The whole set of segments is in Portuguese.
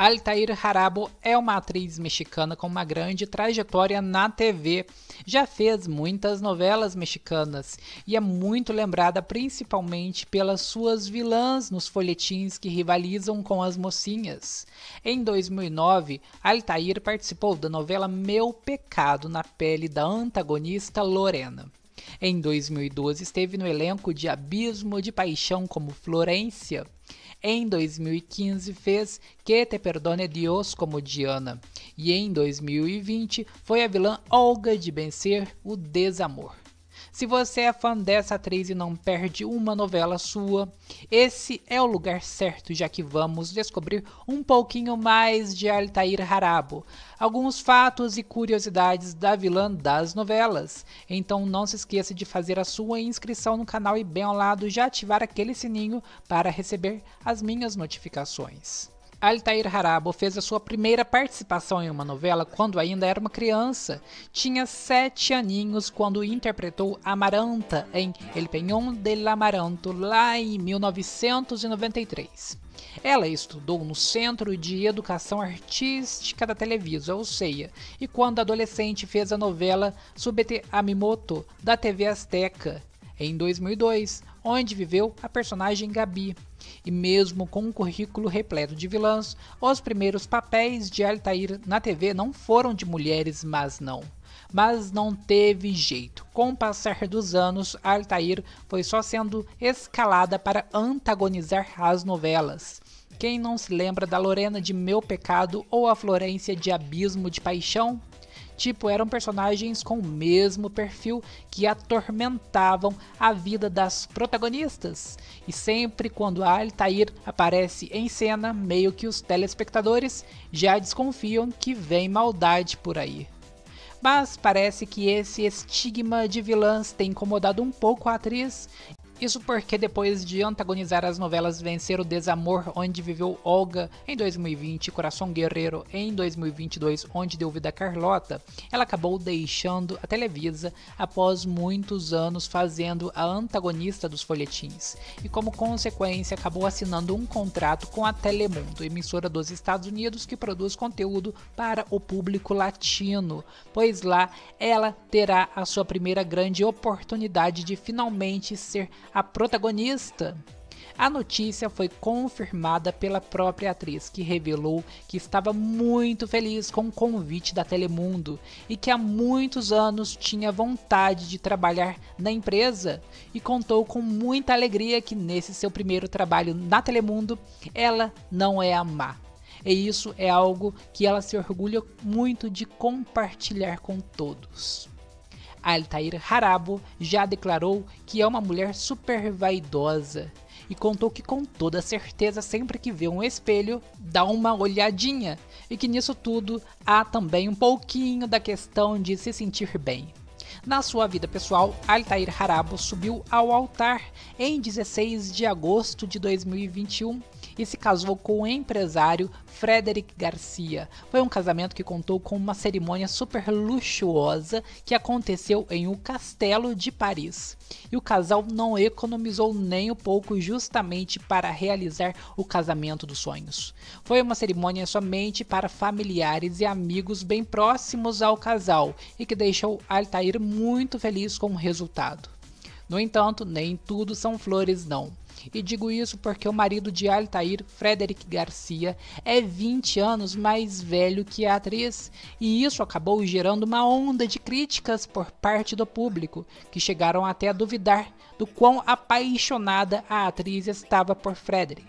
Altair Jarabo é uma atriz mexicana com uma grande trajetória na TV. Já fez muitas novelas mexicanas e é muito lembrada principalmente pelas suas vilãs nos folhetins que rivalizam com as mocinhas. Em 2009, Altair participou da novela Meu Pecado na pele da antagonista Lorena. Em 2012, esteve no elenco de Abismo de Paixão como Florência. Em 2015, fez Que Te Perdone Dios como Diana. E em 2020, foi a vilã Olga de Vencer o Desamor. Se você é fã dessa atriz e não perde uma novela sua, esse é o lugar certo, já que vamos descobrir um pouquinho mais de Altair Jarabo, alguns fatos e curiosidades da vilã das novelas. Então não se esqueça de fazer a sua inscrição no canal e bem ao lado já ativar aquele sininho para receber as minhas notificações. Altair Jarabo fez a sua primeira participação em uma novela quando ainda era uma criança. Tinha 7 aninhos quando interpretou Amaranta em El Peñón del Amaranto, lá em 1993. Ela estudou no Centro de Educação Artística da Televisa, ou CEIA, e quando adolescente fez a novela Súbete a mi moto, da TV Azteca, em 2002, onde viveu a personagem Gabi. E mesmo com um currículo repleto de vilãs, os primeiros papéis de Altair na TV não foram de mulheres, mas não teve jeito. Com o passar dos anos, Altair foi só sendo escalada para antagonizar as novelas. Quem não se lembra da Lorena de Meu Pecado ou a Florência de Abismo de Paixão? Eram personagens com o mesmo perfil que atormentavam a vida das protagonistas. E sempre quando a Altair aparece em cena, meio que os telespectadores já desconfiam que vem maldade por aí. Mas parece que esse estigma de vilãs tem incomodado um pouco a atriz. Isso porque depois de antagonizar as novelas Vencer o Desamor, onde viveu Olga, em 2020, Coração Guerreiro, em 2022, onde deu vida a Carlota, ela acabou deixando a Televisa após muitos anos fazendo a antagonista dos folhetins. E como consequência, acabou assinando um contrato com a Telemundo, emissora dos Estados Unidos que produz conteúdo para o público latino, pois lá ela terá a sua primeira grande oportunidade de finalmente ser a protagonista. A notícia foi confirmada pela própria atriz, que revelou que estava muito feliz com o convite da Telemundo e que há muitos anos tinha vontade de trabalhar na empresa, e contou com muita alegria que nesse seu primeiro trabalho na Telemundo ela não é a má. E isso é algo que ela se orgulha muito de compartilhar com todos. Altair Jarabo já declarou que é uma mulher super vaidosa e contou que com toda certeza sempre que vê um espelho dá uma olhadinha, e que nisso tudo há também um pouquinho da questão de se sentir bem. Na sua vida pessoal, Altair Jarabo subiu ao altar em 16 de agosto de 2021 e se casou com o empresário Frederic Garcia. Foi um casamento que contou com uma cerimônia super luxuosa que aconteceu em um castelo de Paris. E o casal não economizou nem um pouco justamente para realizar o casamento dos sonhos. Foi uma cerimônia somente para familiares e amigos bem próximos ao casal e que deixou Altair muito feliz com o resultado. No entanto, nem tudo são flores não. E digo isso porque o marido de Altair, Frederic Garcia, é 20 anos mais velho que a atriz, e isso acabou gerando uma onda de críticas por parte do público, que chegaram até a duvidar do quão apaixonada a atriz estava por Frederic.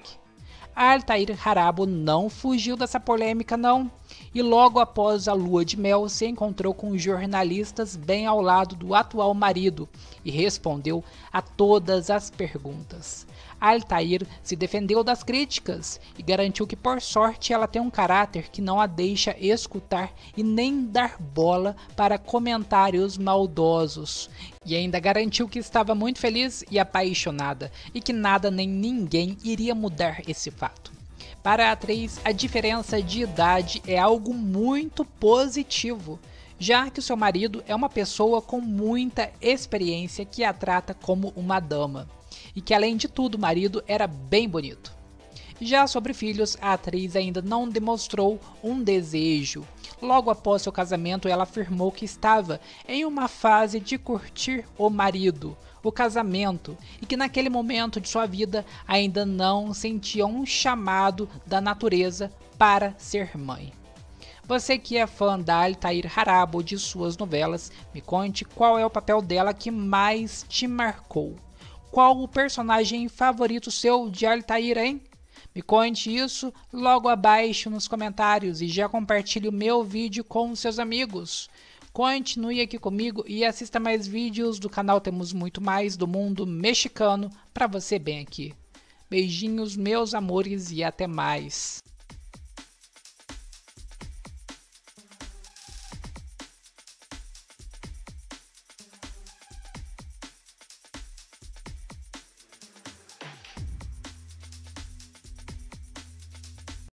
Altair Jarabo não fugiu dessa polêmica não, e logo após a lua de mel se encontrou com jornalistas bem ao lado do atual marido e respondeu a todas as perguntas. Altair se defendeu das críticas e garantiu que por sorte ela tem um caráter que não a deixa escutar e nem dar bola para comentários maldosos. E ainda garantiu que estava muito feliz e apaixonada e que nada nem ninguém iria mudar esse fato. Para a atriz, a diferença de idade é algo muito positivo, já que o seu marido é uma pessoa com muita experiência que a trata como uma dama, e que além de tudo o marido era bem bonito. Já sobre filhos, a atriz ainda não demonstrou um desejo. Logo após seu casamento, ela afirmou que estava em uma fase de curtir o marido, o casamento, e que naquele momento de sua vida ainda não sentia um chamado da natureza para ser mãe. Você que é fã da Altair Harabo ou de suas novelas, me conte qual é o papel dela que mais te marcou. Qual o personagem favorito seu de Altair, hein? Me conte isso logo abaixo nos comentários e já compartilhe o meu vídeo com seus amigos. Continue aqui comigo e assista mais vídeos do canal Temos Muito Mais do Mundo Mexicano para você bem aqui. Beijinhos meus amores e até mais.